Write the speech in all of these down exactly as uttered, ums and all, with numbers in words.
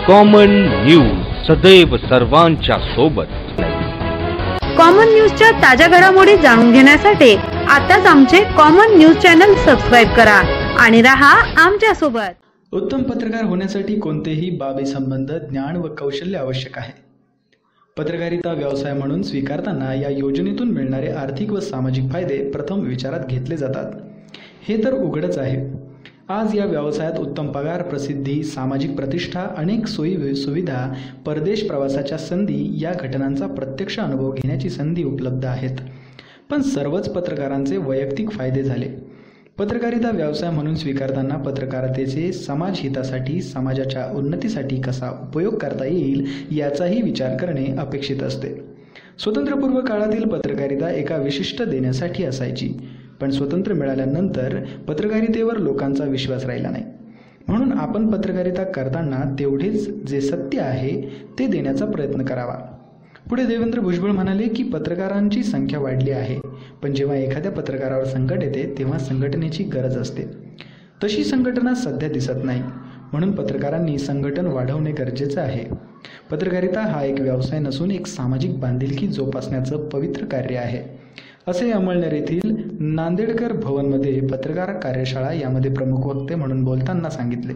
Common news सदैव सर्वांच्या सोबत। कॉमन न्यूजच्या ताज्या घडामोडी जाणून घेण्यासाठी आताच आमचे कॉमन न्यूज चॅनल सबस्क्राइब करा आणि रहा आमच्या सोबत। उत्तम पत्रकार होण्यासाठी कोणतेही बाबी संबंध, ज्ञान व कौशल्य आवश्यक आहे। पत्रकारिता व्यवसाय म्हणून स्वीकारताना या योजनेतून मिळणारे आर्थिक व सामाजिक फायदे प्रथम विचारात घेतले जातात। हे तर उघडच आहे। आज या व्यवसायात उत्तम पगार, प्रसिद्धी, सामाजिक प्रतिष्ठा, अनेक सोयी सुविधा, परदेश प्रवासाच्या संधी या घटनांचा प्रत्यक्ष अनुभव घेण्याची संधी उपलब्ध आहेत। पण सर्वच पत्रकारांचे वैयक्तिक फायदे झाले। पत्रकारिता व्यवसाय म्हणून स्वीकारताना पत्रकारितेचे समाज हितासाठी, समाजाच्या उन्नतीसाठी कसा उपयोग करता येईल याचाही विचार करणे अपेक्षित असते। स्वतंत्रपूर्व काळातील पत्रकारिता एका विशिष्ट देण्यासाठी असायची, पण स्वतंत्र मिळाल्यानंतर पत्रकारितेवर लोकांचा विश्वास राहिला नाही। म्हणून आपण पत्रकारिता करताना तेवढेच जे सत्य आहे ते देण्याचा प्रयत्न करावा। पुढे देवेंद्र भुजबळ म्हणाले की पत्रकारांची संख्या वाढली आहे, पण जेव्हा एखाद्या पत्रकारावर संकट येते तेव्हा संघटनेची गरज असते। तशी संघटना सध्या दिसत नाही, म्हणून पत्रकारांनी संघटन वाढवणे गरजेचे आहे। पत्रकारिता हा एक व्यवसाय नसून एक सामाजिक बांधिलकी जोपासण्याचं पवित्र कार्य आहे, असे अमळनेर येथील नांदेडकर भवनमध्ये पत्रकार कार्यशाळा यामध्ये प्रमुख वक्ते म्हणून बोलताना सांगितले।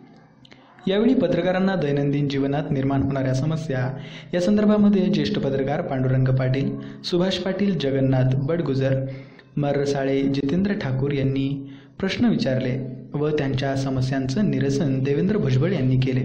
यावेळी पत्रकारांना दैनंदिन जीवनात निर्माण होणाऱ्या समस्या या संदर्भामध्ये ज्येष्ठ पत्रकार पांडुरंग पाटील, सुभाष पाटील, जगन्नाथ बडगुजर, मर्रसाळे, जितेंद्र ठाकूर यांनी प्रश्न विचारले व त्यांच्या समस्यांचं निरसन देवेंद्र भुजबळ यांनी केले।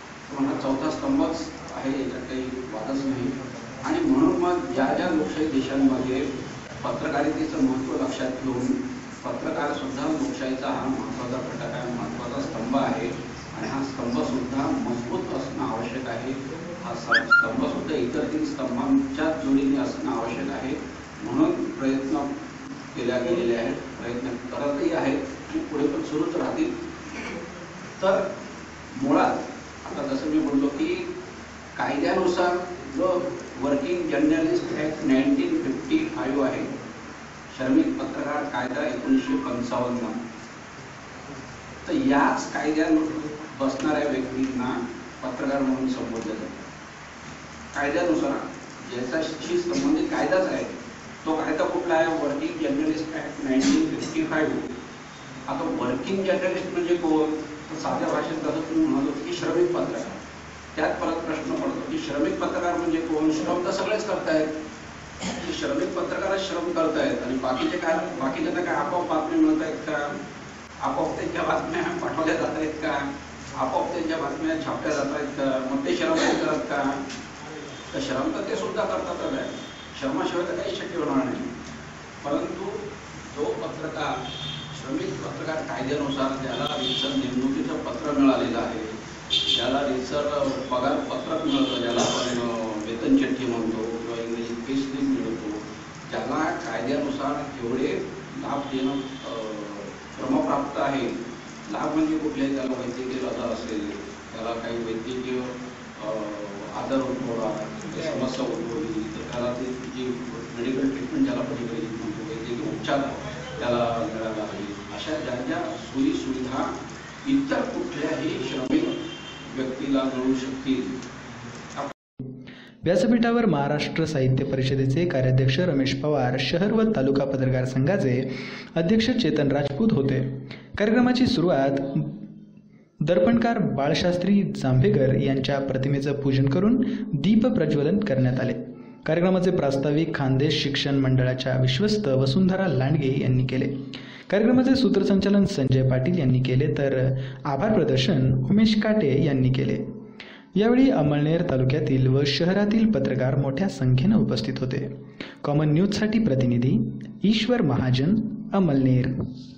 चौथा स्तंभच आहे, याच्यात काही वादच नाही। आणि म्हणून मग ज्या ज्या लोकशाही देशांमध्ये पत्रकारितेचं महत्त्व लक्षात घेऊन पत्रकार सुद्धा लोकशाहीचा हा महत्त्वाचा घटक आहे, महत्त्वाचा स्तंभ आहे आणि हा स्तंभ सुद्धा मजबूत असणं आवश्यक आहे। हा स्तंभ सुद्धा इतर तीन स्तंभांच्या जोडीने असणं आवश्यक आहे। म्हणून प्रयत्न केल्या गेलेले आहेत, प्रयत्न करतही आहेत आणि पुढे पण सुरूच राहतील। तर मुळात आता जसं मी बोललो की कायद्यानुसार जो working journalist act nineteen fifty five आहे, श्रमिक पत्रकार कायदा एकोणीसशे पंचावन्न, तर याच कायद्यानुसार बसणाऱ्या व्यक्तींना पत्रकार म्हणून संबोधले जाते। कायद्यानुसार ज्याच्याशी संबंधित कायदाच आहे तो कायदा कुठला आहे? Working journalist act nineteen fifty five. आता वर्किंग जर्नलिस्ट म्हणजे कोण? तर साध्या भाषेत कसं तुम्ही म्हणत होते की श्रमिक पत्रकार, त्यात परत प्रश्न पडतो की श्रमिक पत्रकार म्हणजे कोण? श्रम तर सगळेच करतायत, की श्रमिक पत्रकारच श्रम करतायत आणि बाकीचे काय, बाकीच्यांना काय आपोआप बातम्या मिळत आहेत का? आपोआप त्यांच्या बातम्या पाठवल्या जात आहेत का? आपोआप त्यांच्या बातम्या छापल्या जात आहेत का? मग ते श्रम नाही करत का? तर श्रम तर ते सुद्धा करतातच आहे, श्रमाशिवाय तर काही शक्य होणार नाही। परंतु जो पत्रकार श्रमिक पत्रकार कायद्यानुसार ज्याला रीतसर नेमणुकीचं पत्र मिळालेलं आहे, ज्याला रीतसर पगार पत्रक मिळतं, ज्याला आपण वेतन चिठ्ठी म्हणतो किंवा इंग्रजीत पे स्लिप मिळतो, ज्याला कायद्यानुसार एवढे लाभ देणं क्रमप्राप्त आहे। लाभ म्हणजे कुठल्याही, त्याला वैद्यकीय आधार असेल, त्याला काही वैद्यकीय आधार उद्भवला, समस्या उद्भवली तर त्याला ते जी मेडिकल ट्रीटमेंट ज्याला परिगणित म्हणतो, वैद्यकीय उपचार त्याला मिळाला आहे, अशा ज्या ज्या सोयी सुविधा इतर कुठल्याही श्रमिक व्यक्तीला मिळू शकतील। व्यासपीठावर महाराष्ट्र साहित्य परिषदेचे कार्याध्यक्ष रमेश पवार, शहर व तालुका पत्रकार संघाचे अध्यक्ष चेतन राजपूत होते। कार्यक्रमाची सुरुवात दर्पणकार बाळशास्त्री जांभेकर यांच्या प्रतिमेचं पूजन करून दीप प्रज्वलन करण्यात आले। कार्यक्रमाचे प्रास्ताविक खानदेश शिक्षण मंडळाच्या विश्वस्त वसुंधरा लांडगे यांनी केले। कार्यक्रमाचे सूत्रसंचालन संजय पाटील यांनी केले, तर आभार प्रदर्शन उमेश काटे यांनी केले। यावेळी अमळनेर तालुक्यातील व शहरातील पत्रकार मोठ्या संख्येने उपस्थित होते। कॉमन न्यूजसाठी प्रतिनिधी ईश्वर महाजन, अमळनेर।